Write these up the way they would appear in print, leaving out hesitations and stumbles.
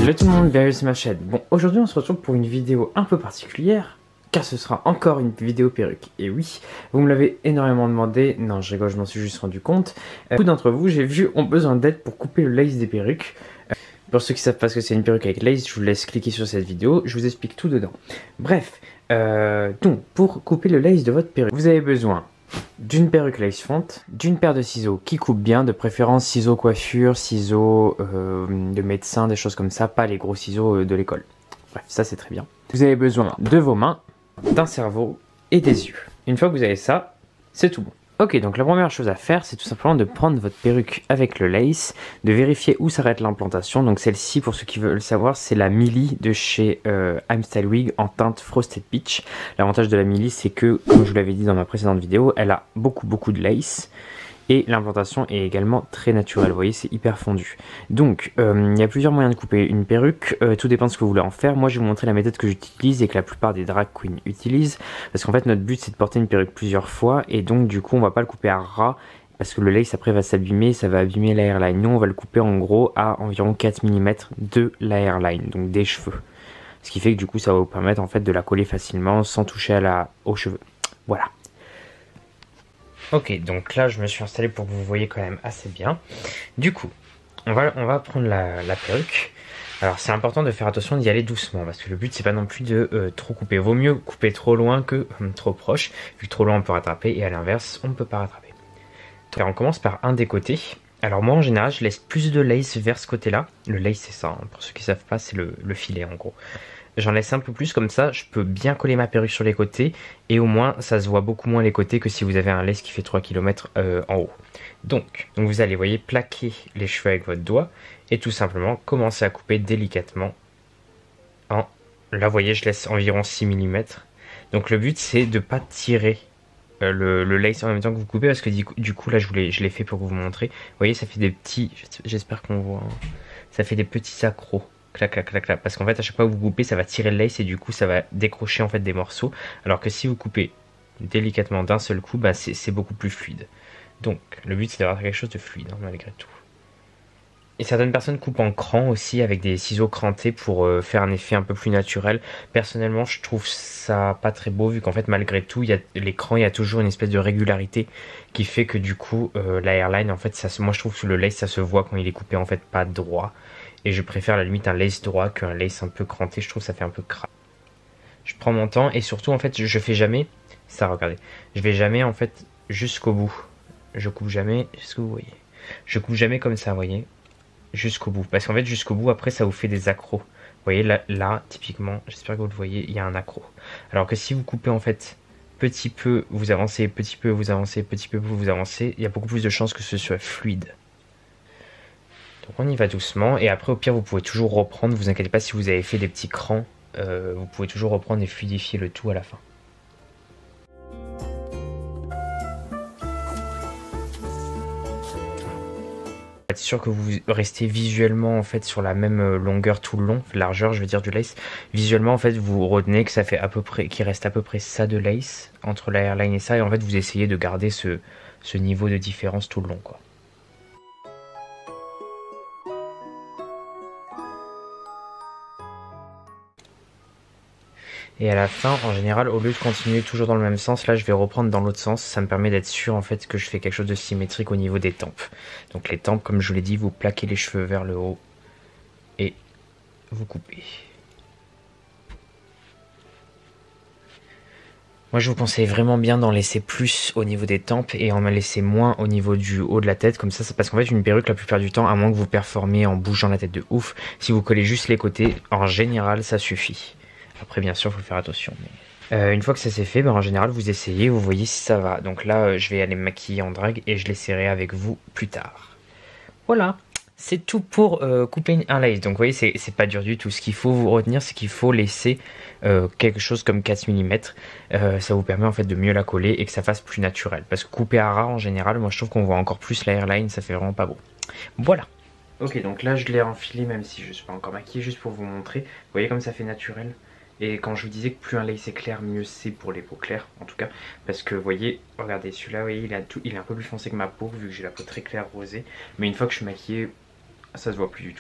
Salut tout le monde, bienvenue sur ma chaîne. Bon, aujourd'hui on se retrouve pour une vidéo un peu particulière, car ce sera encore une vidéo perruque. Et oui, vous me l'avez énormément demandé, non je rigole, je m'en suis juste rendu compte. Beaucoup d'entre vous, j'ai vu, ont besoin d'aide pour couper le lace des perruques. Pour ceux qui savent pas ce que c'est une perruque avec lace, je vous laisse cliquer sur cette vidéo, je vous explique tout dedans. Bref, donc pour couper le lace de votre perruque, vous avez besoin d'une perruque lace front, d'une paire de ciseaux qui coupent bien, de préférence ciseaux coiffure, ciseaux de médecin, des choses comme ça, pas les gros ciseaux de l'école. Bref, ça c'est très bien. Vous avez besoin de vos mains, d'un cerveau et des yeux. Une fois que vous avez ça, c'est tout bon. Ok, donc la première chose à faire, c'est tout simplement de prendre votre perruque avec le lace, de vérifier où s'arrête l'implantation. Donc celle-ci, pour ceux qui veulent savoir, c'est la Millie de chez I'm Style Wig en teinte Frosted Peach. L'avantage de la Millie, c'est que, comme je vous l'avais dit dans ma précédente vidéo, elle a beaucoup de lace. Et l'implantation est également très naturelle, vous voyez, c'est hyper fondu. Donc, il y a plusieurs moyens de couper une perruque, tout dépend de ce que vous voulez en faire. Moi, je vais vous montrer la méthode que j'utilise et que la plupart des drag queens utilisent. Parce qu'en fait, notre but, c'est de porter une perruque plusieurs fois. Et donc, du coup, on va pas le couper à ras. Parce que le lace, après, va s'abîmer, ça va abîmer la hairline. Nous, on va le couper en gros à environ 4 mm de la hairline, donc des cheveux. Ce qui fait que du coup, ça va vous permettre en fait de la coller facilement sans toucher aux cheveux. Voilà. Ok, donc là je me suis installé pour que vous voyez quand même assez bien. Du coup, on va prendre la perruque. Alors c'est important de faire attention d'y aller doucement parce que le but c'est pas non plus de trop couper. Vaut mieux couper trop loin que trop proche. Vu que trop loin on peut rattraper et à l'inverse on ne peut pas rattraper. Donc on commence par un des côtés. Alors moi en général je laisse plus de lace vers ce côté là. Le lace c'est ça, hein. Pour ceux qui ne savent pas c'est le filet en gros. J'en laisse un peu plus comme ça, je peux bien coller ma perruque sur les côtés et au moins ça se voit beaucoup moins les côtés que si vous avez un lace qui fait 3 km en haut. Donc vous allez, voyez, plaquer les cheveux avec votre doigt et tout simplement commencer à couper délicatement. Là, vous voyez, je laisse environ 6 mm. Donc le but c'est de ne pas tirer le lace en même temps que vous coupez parce que du coup là je l'ai fait pour vous montrer. Vous voyez, ça fait des petits, j'espère qu'on voit, hein. Ça fait des petits accros. Clac, clac, clac, clac. Parce qu'en fait, à chaque fois que vous coupez, ça va tirer le lace et du coup, ça va décrocher en fait des morceaux. Alors que si vous coupez délicatement d'un seul coup, bah, c'est beaucoup plus fluide. Donc, le but, c'est d'avoir quelque chose de fluide, hein, malgré tout. Et certaines personnes coupent en cran aussi avec des ciseaux crantés pour faire un effet un peu plus naturel. Personnellement, je trouve ça pas très beau vu qu'en fait, malgré tout, l'écran, il y a toujours une espèce de régularité qui fait que du coup, la hairline, en fait, moi je trouve que le lace, ça se voit quand il est coupé en fait pas droit. Et je préfère à la limite un lace droit qu'un lace un peu cranté, je trouve que ça fait un peu crade. Je prends mon temps et surtout en fait je fais jamais ça, regardez. Je vais jamais en fait jusqu'au bout. Je coupe jamais, est-ce que vous voyez? Je coupe jamais comme ça, vous voyez? Jusqu'au bout. Parce qu'en fait jusqu'au bout après ça vous fait des accros. Vous voyez là typiquement, j'espère que vous le voyez, il y a un accro. Alors que si vous coupez en fait petit peu, vous avancez, petit peu, vous avancez, petit peu, vous avancez, il y a beaucoup plus de chances que ce soit fluide. Donc on y va doucement et après au pire vous pouvez toujours reprendre, vous inquiétez pas si vous avez fait des petits crans, vous pouvez toujours reprendre et fluidifier le tout à la fin. Être sûr que vous restez visuellement en fait sur la même longueur tout le long, largeur je veux dire du lace. Visuellement en fait vous retenez que ça fait à peu près, qu'il reste à peu près ça de lace entre la hairline et ça et en fait vous essayez de garder ce niveau de différence tout le long quoi. Et à la fin, en général, au lieu de continuer toujours dans le même sens, là je vais reprendre dans l'autre sens. Ça me permet d'être sûr en fait que je fais quelque chose de symétrique au niveau des tempes. Donc les tempes, comme je vous l'ai dit, vous plaquez les cheveux vers le haut et vous coupez. Moi je vous conseille vraiment bien d'en laisser plus au niveau des tempes et en laisser moins au niveau du haut de la tête. Comme ça, c'est parce qu'en fait une perruque la plupart du temps, à moins que vous performiez en bougeant la tête de ouf, si vous collez juste les côtés, en général ça suffit. Après bien sûr il faut faire attention. Mais... une fois que ça c'est fait, en général vous essayez, vous voyez si ça va. Donc là je vais aller me maquiller en drague et je l'essaierai avec vous plus tard. Voilà, c'est tout pour couper un lace. Donc vous voyez c'est pas dur du tout. Ce qu'il faut vous retenir c'est qu'il faut laisser quelque chose comme 4 mm. Ça vous permet en fait de mieux la coller et que ça fasse plus naturel. Parce que couper à ras en général, moi je trouve qu'on voit encore plus la hairline, ça fait vraiment pas beau. Voilà. Ok, donc là je l'ai enfilé même si je suis pas encore maquillé, juste pour vous montrer. Vous voyez comme ça fait naturel. Et quand je vous disais que plus un lace est clair, mieux c'est pour les peaux claires, en tout cas. Parce que vous voyez, regardez, celui-là, vous voyez, il est un peu plus foncé que ma peau, vu que j'ai la peau très claire rosée. Mais une fois que je suis maquillée, ça se voit plus du tout.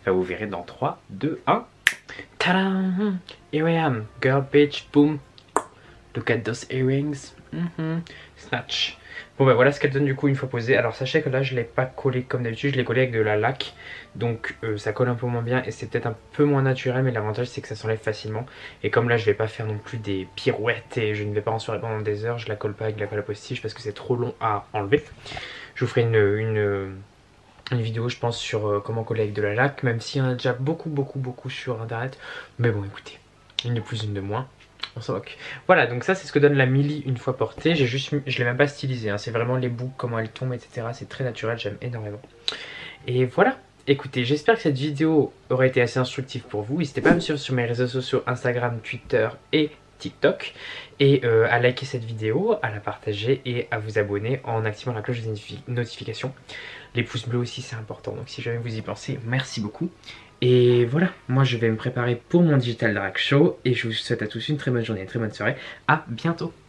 Enfin, vous verrez dans 3, 2, 1. Tadam! Here I am, girl bitch, boom. Look at those earrings. Snatch. Bon bah voilà ce qu'elle donne du coup une fois posée. Alors sachez que là je l'ai pas collé comme d'habitude, je l'ai collé avec de la laque. Donc ça colle un peu moins bien et c'est peut-être un peu moins naturel, mais l'avantage c'est que ça s'enlève facilement. Et comme là je vais pas faire non plus des pirouettes et je ne vais pas en soirée pendant des heures, je la colle pas avec de la colle à post-it parce que c'est trop long à enlever. Je vous ferai une vidéo je pense sur comment coller avec de la laque, même s'il y en a déjà beaucoup sur internet. Mais bon écoutez, une de plus, une de moins. On s'en moque. Voilà, donc ça c'est ce que donne la Milly une fois portée. Je l'ai même pas stylisé, hein. C'est vraiment les boucles, comment elles tombent, etc. C'est très naturel, j'aime énormément. Et voilà, écoutez, j'espère que cette vidéo aura été assez instructive pour vous. N'hésitez pas à me suivre sur mes réseaux sociaux Instagram, Twitter et TikTok. Et à liker cette vidéo, à la partager et à vous abonner en activant la cloche des notifications. Les pouces bleus aussi c'est important, donc si jamais vous y pensez, merci beaucoup. Et voilà, moi je vais me préparer pour mon Digital Drag Show et je vous souhaite à tous une très bonne journée, une très bonne soirée. À bientôt!